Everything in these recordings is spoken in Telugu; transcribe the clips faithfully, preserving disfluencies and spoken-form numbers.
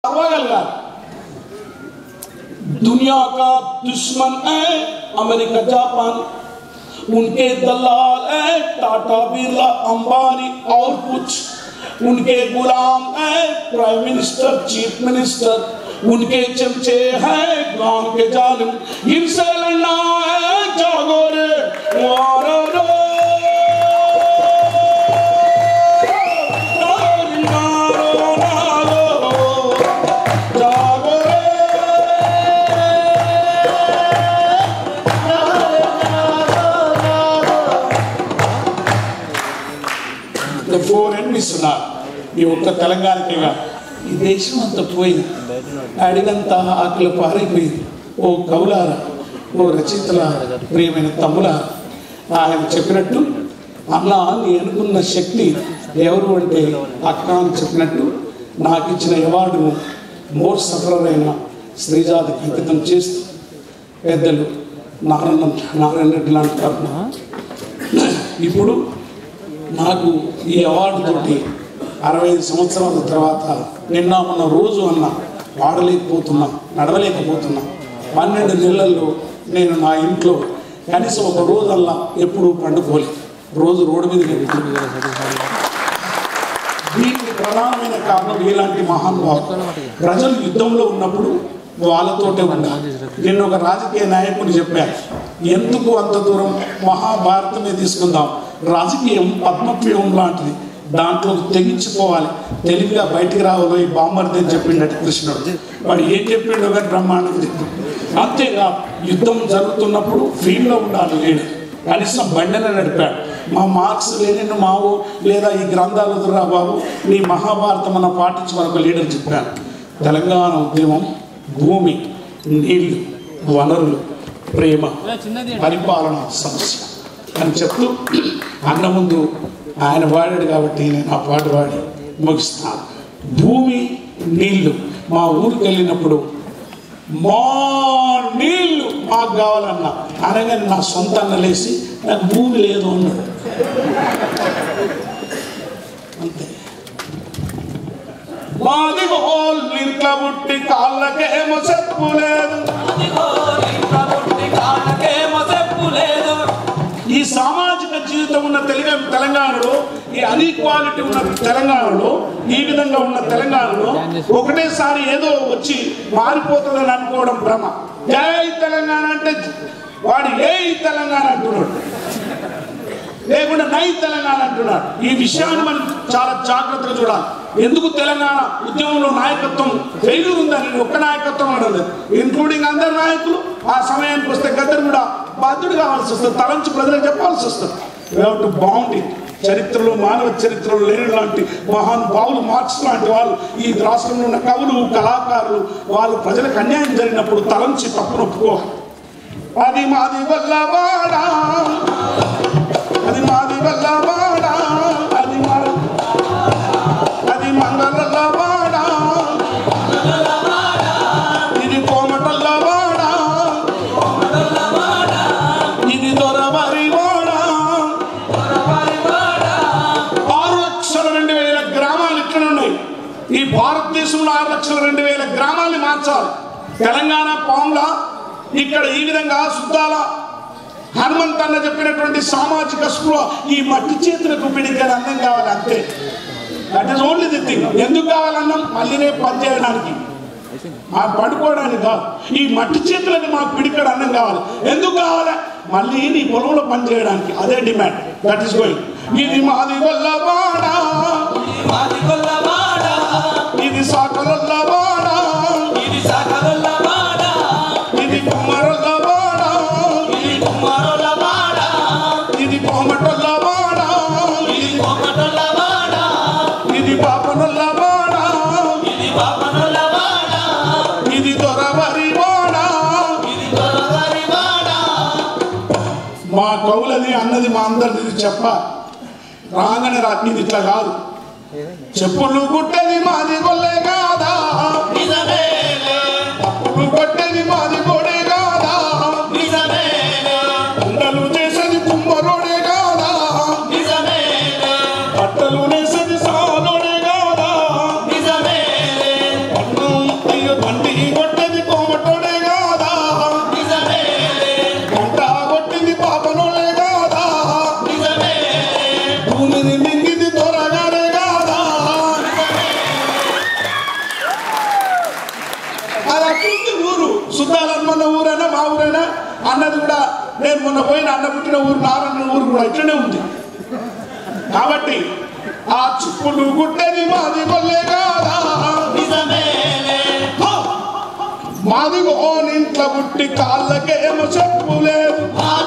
दुनिया का दुश्मन है अमेरिका जापान, उनके दलाल है टाटा बिरला अंबानी और कुछ, उनके गुलाम है प्राइम मिनिस्टर चीफ मिनिस्टर, उनके चमचे हैं गांव के जालिम, इनसे लड़ना है जागो रे मारो रो ఫోర్ ఎనిమిస్ ఉన్నారు. ఈ ఒక్క తెలంగాణకేగా ఈ దేశం అంతా పోయింది, అడిగంతా ఆకులు పారైపోయింది. ఓ కవులారా, ఓ రచయితల ప్రియమైన తమ్ములారా, ఆయన చెప్పినట్టు అన్న నీ అనుకున్న శక్తి ఎవరు అంటే అక్క అని చెప్పినట్టు నాకు ఇచ్చిన అవార్డును మోర్ సఫలమైన శ్రీజాతికి అంకితం చేస్తూ పెద్దలు నారాయణ నారాయణ రెడ్డి లాంటి తరఫున ఇప్పుడు నాకు ఈ అవార్డు తోటి అరవై ఐదు సంవత్సరాల తర్వాత నిన్న మొన్న రోజు అన్న వాడలేకపోతున్నా, నడవలేకపోతున్నా. పన్నెండు నెలల్లో నేను నా ఇంట్లో కనీసం ఒక రోజల్లా ఎప్పుడూ పండుకోలేదు. రోజు రోడ్డు మీద దీనికి ప్రధానమైన కారణం ఇలాంటి మహానుభావులు. ప్రజలు యుద్ధంలో ఉన్నప్పుడు వాళ్ళతోటే ఉండాలి. నేను ఒక రాజకీయ నాయకుడు చెప్పాను, ఎందుకు అంత దూరం మహాభారతమే తీసుకుందాం, రాజకీయం పద్మవ్యూహం లాంటిది, దాంట్లో తెగించిపోవాలి, తెలివిగా బయటికి రావాలి బామ్మర్ది అని చెప్పిండట కృష్ణుడు. వాడు ఏం చెప్పిండో కానీ బ్రహ్మాండంగా చెప్పిండు. అంతేగా యుద్ధం జరుగుతున్నప్పుడు ఫీల్డ్లో ఉండాలి లేడు, కనీసం బండిని నడిపాడు. మా మార్క్స్ లేని మావు లేదా ఈ గ్రంథాలు వదురా బాబు, నీ మహాభారతం అన్న పాటించమని ఒక లీడర్ చెప్పాను. తెలంగాణ ఉద్యమం భూమి, నీళ్లు, వనరులు, ప్రేమ, పరిపాలన సమస్య అని చెప్తూ అన్న ముందు ఆయన వాడాడు కాబట్టి నేను ఆ పాట వాడి ముగిస్తాను. భూమి, నీళ్లు. మా ఊరికి వెళ్ళినప్పుడు మా నీళ్లు మాకు కావాలన్నా అనగానే నా సొంత అన్న లేసి నాకు భూమి లేదు అన్నాడు. అంతే. మాది హోల్ నీళ్ళ బుట్టి కాళ్ళకేమో చెప్పు లేదు, ఈ సామాజిక జీవితం ఉన్న తెలుగు తెలంగాణలో, ఈ అన్ఈక్వాలిటీ ఉన్న తెలంగాణలో, ఈ విధంగా ఉన్న తెలంగాణలో ఒకటేసారి ఏదో వచ్చి మారిపోతుందని అనుకోవడం భ్రమ. జై తెలంగాణ అంటే వాడు ఏ తెలంగాణ అంటున్నాడు, లేకుండా నై తెలంగాణ అంటున్నాడు. ఈ విషయాన్ని మనం చాలా జాగ్రత్తగా చూడాలి. ఎందుకు తెలంగాణ ఉద్యమంలో నాయకత్వం ఫెయిల్యూర్ ఉందని ఒక్క నాయకత్వం అనలేదు, ఇంక్లూడింగ్ అందరు నాయకులు. ఆ సమయానికి వస్తే గద్దరు కూడా బాధ్యుడు కావాల్సి వస్తుంది, తలంచి ప్రజలకు చెప్పాల్సి వస్తుంది. వితౌట్ బౌండింగ్ చరిత్రలో, మానవ చరిత్రలో లేని లాంటి మహానుభావులు, మార్క్స్ లాంటి వాళ్ళు, ఈ రాష్ట్రంలో ఉన్న కవులు, కళాకారులు, వాళ్ళు ప్రజలకు అన్యాయం జరిగినప్పుడు తలంచి తప్పును ఒప్పుకోవాలి. అది మాది వల్ల వాడా, అది మాది వల్ల వాడా, అది మాది అది మంగళ వాడా, ఇది కోమటల్ల వాడా, ఇది దొరవరి వాడా. ఆరు లక్షల రెండు వేల గ్రామాలు ఇక్కడ ఉన్నాయి. ఈ భారతదేశంలో ఆరు లక్షల రెండు వేల గ్రామాలని మార్చాలి. తెలంగాణ పాముల ఇక్కడ ఈ విధంగా శుద్ధాల హనుమంత్ అన్న చెప్పినటువంటి సామాజిక స్పృహ ఈ మట్టి చేతులకు పిడికలు అందం కావాలి, అంతే. That is only the thing. ఎందుకు కావాలన్నాం? మళ్ళీ రేపు పని చేయడానికి, మా పడుకోవడానికి కాదు. ఈ మట్టి చేతులని మాకు పిడికడు అన్నం కావాలి. ఎందుకు కావాలి? మళ్ళీ నీ పొలంలో పని చేయడానికి. అదే డిమాండ్. That is going. ఇది మాది వల్ల వాడా, ఇది సాకలొల్ల వాడా, ఇది సాకలొల్ల వాడా, ఇది కుమ్మరొల్ల వాడా, ఇది కుమ్మరొల్ల వాడా, ఇది కోమటొల్ల వాడా, ఇది కోమటొల్ల వాడా, ఇది పాపనొల్ల వాడా, ఇది పాపనొల్ల వాడా, ఇది దొరవరి వాడా, ఇది దొరవరి వాడా. మా కవులది అన్నది మా అందరిది చెప్పాలి. రాగానే రా, ఇది ఇట్లా కాదు. చెప్పులు కుట్టేది మాది గొల్లే కాదా, అప్పులు కొట్టేది మాది గోడే కాదా, ఉండలు చేసేది కుమ్మరోడే కాదా, బట్టలు నేసేది సాలోడే కాదా, పట్నం సుద్దాలన్న ఊరైనా మా ఊరైనా అన్నది కూడా నేను మొన్న పోయిన అన్న పుట్టిన ఊరు నారన్న ఊరు కూడా ఇట్లనే ఉంది. కాబట్టి ఆ చుప్పుడు గుట్టని మాది కొల్లే కాదా మాదిగో ఇంట్లో పుట్టి కాళ్ళకేమో చెప్పు లేదు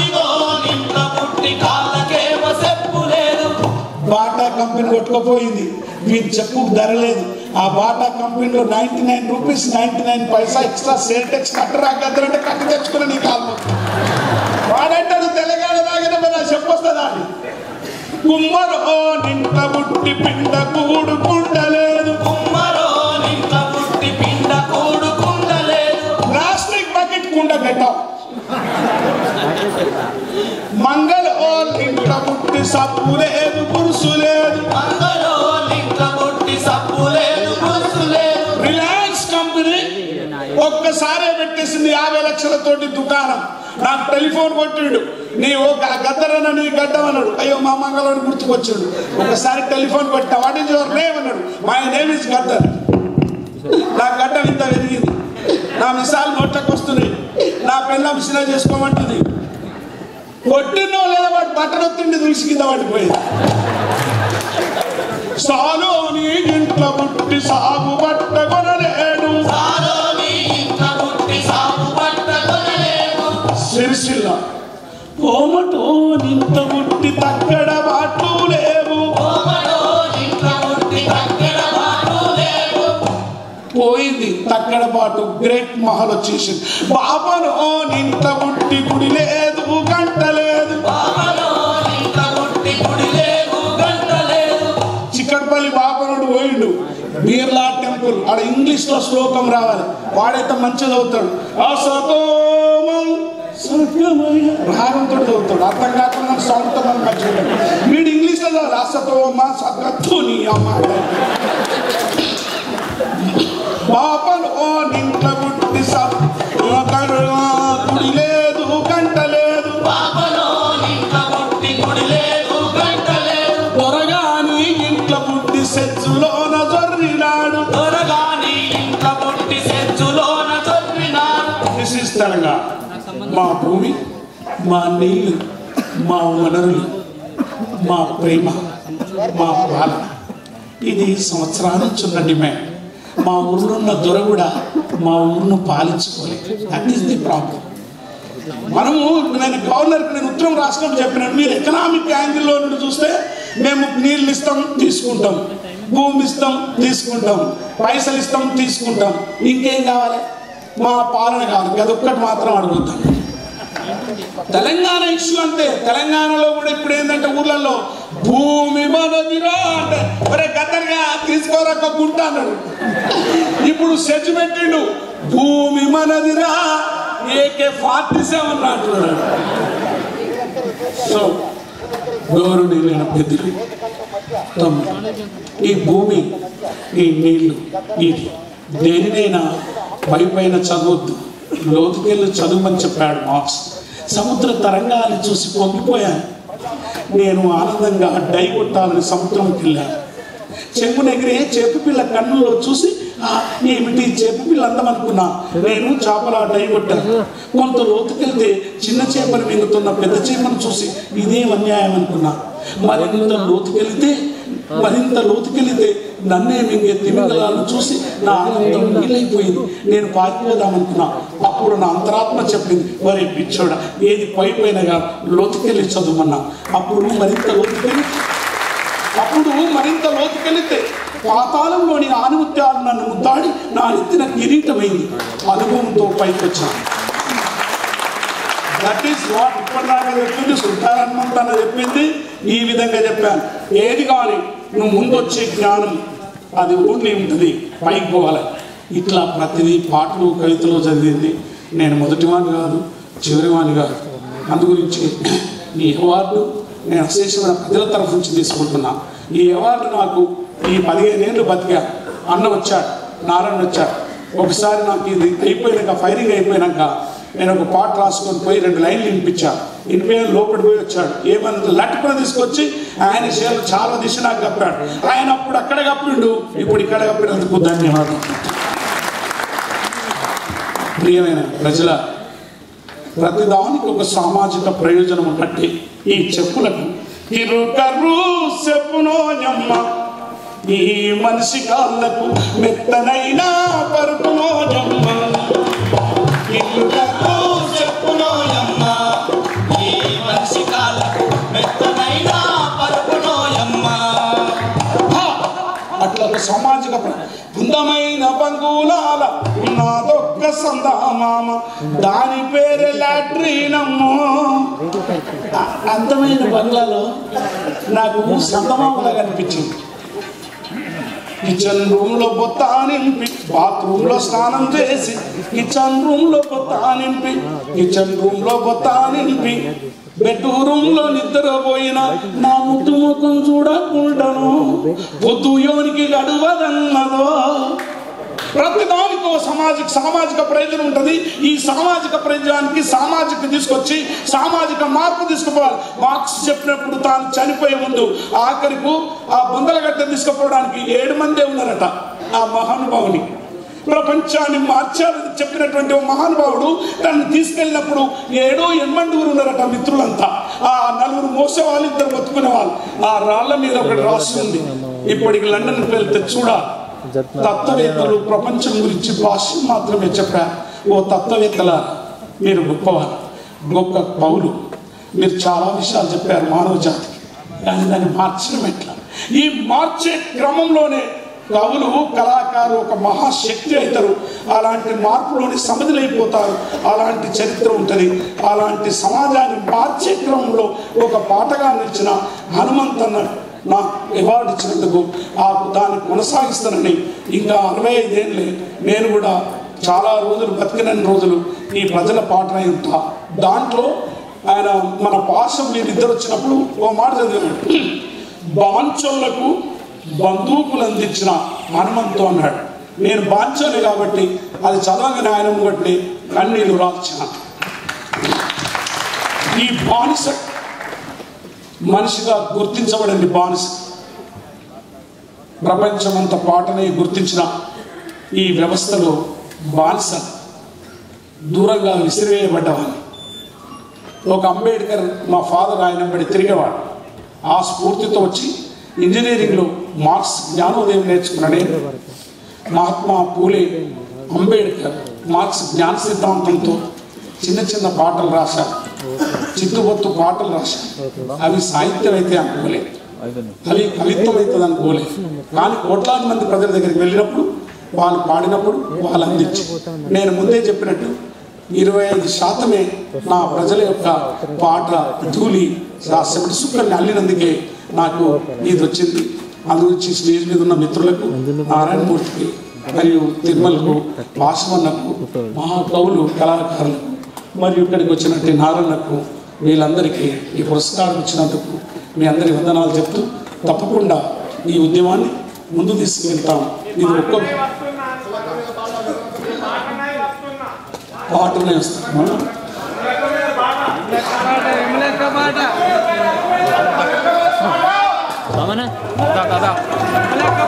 బాటా కంపెనీ కొట్టుకుపోయింది వీటి చెప్పు ధర లేదు. ఆ బాటా కంపెనీలో ninety nine rupees ninety nine paisa extra sale tax కట్టరా గద్దరంటే కట్టి తెచ్చుకుని నీ కాళ్ళు వాడంటాడు తెలంగాణ తాగిన నా చెప్పొస్తుందా అని. కుమ్మరో నింట బుట్టి పిండ కూడుకుండలేదు ప్లాస్టిక్ బకెట్ కుండ పెట్టావు. మంగళ ఓ నింట బుట్టి సబ్బు లేదు పురుసు లేదు రిలయన్స్ కంపెనీ ఒక్కసారే పెట్టేసింది యాభై లక్షలతోటి దుకాణం. నాకు టెలిఫోన్ కొట్టిండు నీ ఓ గద్దరన్న నీ గడ్డం అన్నాడు. అయ్యో మా మంగళవాడిని గుర్తుకొచ్చాడు. ఒకసారి టెలిఫోన్ కొట్టా వాట్ ఈజ్ యువర్ నేమ్ అన్నాడు. My name is Gaddar. నా గడ్డం ఇంత పెరిగింది నా మిసాలు నోట్లకు వస్తున్నాయి నా పెళ్ళ మిషన్ చేసుకోమంటుంది. కొట్టినో లేదా వాడు బట్టలు తిండి దులిసి కింద పడిపోయింది. సాలో నీ ఇంట్లో పుట్టి సాగు బట్ట కొనలేడు సిరిసిల్ల కోమటో నింత పుట్టి తక్కడ బాటు లేవు పోయింది తక్కడ పాటు గ్రేట్ మహల్ వచ్చేసింది. బాబను ఓ నింత పుట్టి గుడి లేదు గంట లేదు చిక్కడపల్లి బాబనుడు పోయిండు బిర్లా టెంపుల్ ఆడ ఇంగ్లీష్ లో శ్లోకం రావాలి వాడైతే మంచిగా చదువుతాడు. రాగంతో చదువుతాడు అర్థం కాకుండా సొంత మంచిగా వీడు ఇంగ్లీష్ లో చదవాలి అసతోమ సగత్తు నీ అమ్మ బాపలు ఓ నింట పుట్టి గుడి లేదు గంట లేదు దొరగాని ఇంట్లో పుట్టి సెచ్చులోన జొర్రినాడు తెలంగాణ మా భూమి మా నీళ్ళు మా వనరులు మా ప్రేమ మా పాలన ఇది సంవత్సరాల నుంచి ఉన్న డిమాండ్. మా ఊళ్ళో ఉన్న దొర కూడా మా ఊరును పాలించుకోలేదు. That is the problem. మనము నేను గవర్నర్కి నేను ఉత్తరం రాష్ట్రం చెప్పినాను మీరు ఎకనామిక్ యాంగిల్లో నుండి చూస్తే మేము నీళ్ళు ఇస్తాం తీసుకుంటాం భూమి ఇస్తాం తీసుకుంటాం పైసలు ఇస్తాం తీసుకుంటాం ఇంకేం కావాలి మా పాలన కావాలి అదొక్కటి మాత్రం అడుగుతాం. తెలంగాణ ఇష్యూ అంటే తెలంగాణలో కూడా ఇప్పుడు ఏంటంటే ఊర్లలో భూమి మనదిరా అంటే ఒరే గద్దరుగా తీసుకోరక్క గుంట అన్నాడు. ఇప్పుడు సెజ్ పెట్టిండు భూమి మనదిరా ఏకే ఫార్టీ సెవెన్ అంటున్నాడు. సో గౌరవనీయులైన పెద్దలు ఈ భూమి ఈ నీళ్లు ఇది దేనినైనా పై పైన చదవద్దు లోతుకెళ్ళి చదువుమని చెప్పాడు మార్క్స్. సముద్ర తరంగాన్ని చూసి పొంగిపోయాను. నేను ఆనందంగా డై కొట్టాలని సముద్రంకి వెళ్ళాను. చెంగున ఎగిరే చేప పిల్ల కన్నులో చూసి ఏమిటి చేప పిల్ల అందం అనుకున్నా. నేను చేపల డై కొట్టాను. కొంత లోతుకెళ్తే చిన్న చేపను మింగుతున్న పెద్ద చేపను చూసి ఇదేం అన్యాయం అనుకున్నా. మరింత లోతుకెళ్తే మరింత లోతుకెళ్తే నన్నే మింగే తిమింగలాలను చూసి నా ఆనందం నీలైపోయింది. నేను పారిపోదామనుకున్నా. అప్పుడు నా అంతరాత్మ చెప్పింది వరే పిచ్చోడ ఏది పై పైనగా లోతుకెళ్ళి చదువుమన్నా. అప్పుడు మరింత లోతుకెళ్ళి అప్పుడు మరింత లోతుకెళ్తే పాతాళంలోని ఆనుముత్యాలు నన్ను ముద్దాడి నా ఎత్తిన కిరీటమైంది. అనుభవంతో పైకి వచ్చాను. దట్ ఈస్ వాట్ ఇప్పటిదాకా చెప్పింది సుల్తాన్ హనుమంత్ అన్న చెప్పింది. ఈ విధంగా చెప్పాను. ఏది కానీ నువ్వు ముందు వచ్చే జ్ఞానం అది ఊరిని ఉంటుంది పైకి పోవాలి. ఇట్లా ప్రతిదీ పాటలు కవితలు చదివింది నేను మొదటివాణి కాదు చివరివాణి కాదు. అందుగురించి ఈ అవార్డు నేను అశేషమైన ప్రజల తరఫు నుంచి తీసుకుంటున్నా. ఈ అవార్డు నాకు ఈ పదిహేను ఏళ్ళు బతికా. అన్న వచ్చాడు నారాయణ వచ్చాడు. ఒకసారి నాకు ఇది అయిపోయినాక ఫైరింగ్ అయిపోయినాక నేను ఒక పాట రాసుకొని పోయి రెండు లైన్లు వినిపించాను. వినిపోయాను లోపలి పోయి వచ్చాడు. ఏమన్నా లట్టుకుని తీసుకొచ్చి ఆయన విషయాలు చాలా దిశ నాకు కప్పాడు. ఆయన అప్పుడు అక్కడ కప్పిండు ఇప్పుడు ఇక్కడ కప్పినందుకు ధన్యవాదాలు. ప్రియమైన ప్రజల, ప్రతిదానికి ఒక సామాజిక ప్రయోజనం ఉన్నట్టే ఈ చెప్పులకు ఇరుకర్రు చెప్పునోయమ్మ, ఈ మనిషి కాళ్ళకు మెత్తనైనా పరుపునోయమ్మ. ఇరుకర్రు చెప్పునోయమ్మ, ఈ మనిషి కాళ్ళకు మెత్తనైనా పరుపునోయమ్మ. అట్లా ఒక సామాజిక అందమైన బంగుళాల నాదొక్క సందామామ, దాని పేరే లాట్రీనమ్మో. అందమైన బంగ్లాలో నాకు సందమామలా కనిపించింది. కిచెన్ రూమ్ లో బొత్త నింపి, బాత్రూమ్ లో స్నానం చేసి, కిచెన్ రూమ్ లో బొత్త నింపి, కిచెన్ రూమ్ లో బొత్త నింపి, బెడ్ రూమ్ లో నిద్రపోయిన నా ముద్దు ముఖం చూడకుండాను పొద్దు యోనికి గడువదన్నదో. ప్రతిదానికో సామాజిక సామాజిక ప్రయోజనం ఉంటుంది. ఈ సామాజిక ప్రయోజనానికి సామాజిక తీసుకొచ్చి సామాజిక మార్పు తీసుకుపోవాలి. మార్క్స్ చెప్పినప్పుడు తాను చనిపోయే ముందు ఆఖరికు ఆ బొందలగడ్డ తీసుకుపోవడానికి ఏడు మందే ఉన్నారట. ఆ మహానుభావుని ప్రపంచాన్ని మార్చాలని చెప్పినటువంటి ఒక మహానుభావుడు తను తీసుకెళ్ళినప్పుడు ఏడో ఎనిమిదిగురు ఉన్నారట మిత్రులంతా. ఆ నలుగురు మోసేవాళ్ళు, ఇద్దరు బతుకునే వాళ్ళు. ఆ రాళ్ల మీద ఒకటి రాసి ఉంది. ఇప్పటికి లండన్కి వెళ్తే చూడాలి. తత్వవేత్తలు ప్రపంచం గురించి భాష్యం మాత్రమే చెప్పారు. ఓ తత్వవేత్తల, మీరు గొప్పవారు, గొప్ప పౌలు, మీరు చాలా విషయాలు చెప్పారు మానవ జాతికి. కానీ దాన్ని మార్చడం ఎట్లా? ఈ మార్చే క్రమంలోనే కవులు, కళాకారు ఒక మహాశక్తి అవుతారు. అలాంటి మార్పులోని సమిధులైపోతారు. అలాంటి చరిత్ర ఉంటుంది. అలాంటి సమాజాన్ని మార్చే క్రమంలో ఒక పాటగా నిలిచిన హనుమంతన్న నాకు అవార్డు ఇచ్చినందుకు ఆ దాన్ని కొనసాగిస్తానని ఇంకా అరవై ఐదేళ్ళే నేను కూడా చాలా రోజులు బతికిన రోజులు ఈ ప్రజల పాటనై ఉంటా. దాంట్లో ఆయన మన భాష మీరు ఇద్దరు వచ్చినప్పుడు ఓ మాట చదివాడు. బాంచోళ్లకు బందూకులు అందించిన హనుమంతు అన్నాడు. నేను బాంచోని కాబట్టి అది చదవగానే ఆయన బట్టి కన్నీళ్ళు రాల్చిన. ఈ బానిస మనిషిగా గుర్తించబడింది. బానిస ప్రపంచమంతా పాటని గుర్తించిన ఈ వ్యవస్థలో బానిస దూరంగా విసిరివేయబడ్డవాడిని. ఒక అంబేద్కర్ మా ఫాదర్ ఆయన బడి తిరిగేవాడు. ఆ స్ఫూర్తితో వచ్చి ఇంజనీరింగ్లో మార్క్స్ జ్ఞానోదయం నేర్చుకున్నాడే. మహాత్మా పూలే, అంబేద్కర్ మార్క్స్ జ్ఞాన సిద్ధాంతంతో చిన్న చిన్న పాటలు రాశారు. చిత్తుబొత్తు పాటలు రాశారు. అవి సాహిత్యం అయితే అనుకోలేదు, అవి కవిత్వం అవుతుంది అనుకోలేదు. కానీ కోట్లాది మంది ప్రజల దగ్గరికి వెళ్ళినప్పుడు వాళ్ళు పాడినప్పుడు వాళ్ళు అందించి, నేను ముందే చెప్పినట్టు ఇరవై ఐదు శాతమే నా ప్రజల యొక్క పాట ధూళి రాసేపటి సుక్కల్ని అల్లినందుకే నాకు ఇది వచ్చింది. అందుగురించి స్టేజ్ మీద ఉన్న మిత్రులకు, నారాయణమూర్తికి మరియు తిరుమలకు, వాసవన్నకు, మహాకవులు, కళాకారులకు మరియు ఇక్కడికి వచ్చినట్టు నారాయణకు, వీళ్ళందరికీ ఈ పురస్కారం ఇచ్చినందుకు మీ అందరి వందనాలు చెప్తూ తప్పకుండా ఈ ఉద్యమాన్ని ముందు తీసుకెళ్తాం. ఇది ఒక్క పాటనే వస్తాం.